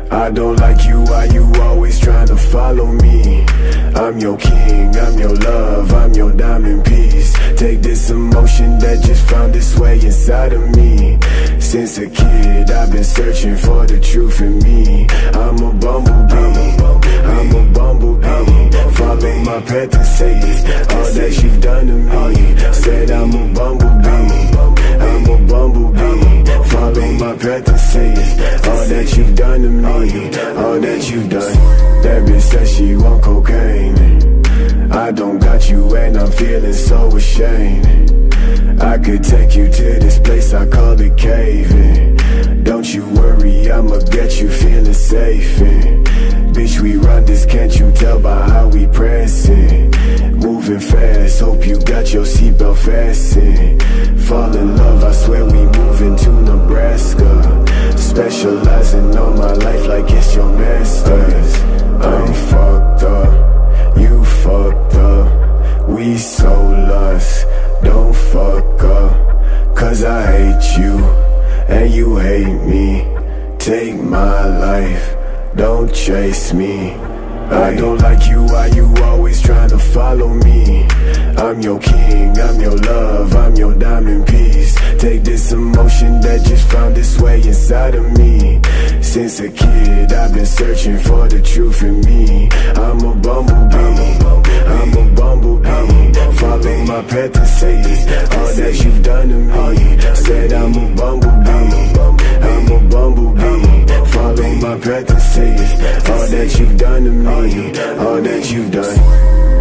I don't like you, why you always trying to follow me? I'm your king, I'm your love, I'm your diamond piece. Take this emotion that just found its way inside of me. Since a kid, I've been searching for the truth in me. I'm a bumblebee, I'm a bumblebee. Follow my path and say all that you've done to me. Said I'm a bumblebee, I'm a bumblebee. Follow my path and say all that you've done to me, all that you've done. That bitch said she want cocaine. I don't got you and I'm feeling so ashamed. I could take you to this place, I call it caving. Don't you worry, I'ma get you feeling safe. Bitch, we run this, can't you tell by how we pressing? Moving fast, hope you got your seatbelt fastened. Fall in love, I swear we moving to Nebraska. Specializing on my life like it's your masters. I'm fucked up, you fucked up. We so lost, don't fuck up. Cause I hate you, and you hate me. Take my life, don't chase me. I don't like you, why you always trying to follow me? I'm your king, I'm your love, I'm your diamond piece. Take this emotion that just found its way inside of me. Since a kid, I've been searching for the truth in me. I'm a bumblebee, I'm a bumblebee. Follow my path and say all that you've done to me. Said I'm a bumblebee, I'm a bumblebee. Follow my path and say all that you've done to me, all that you've done.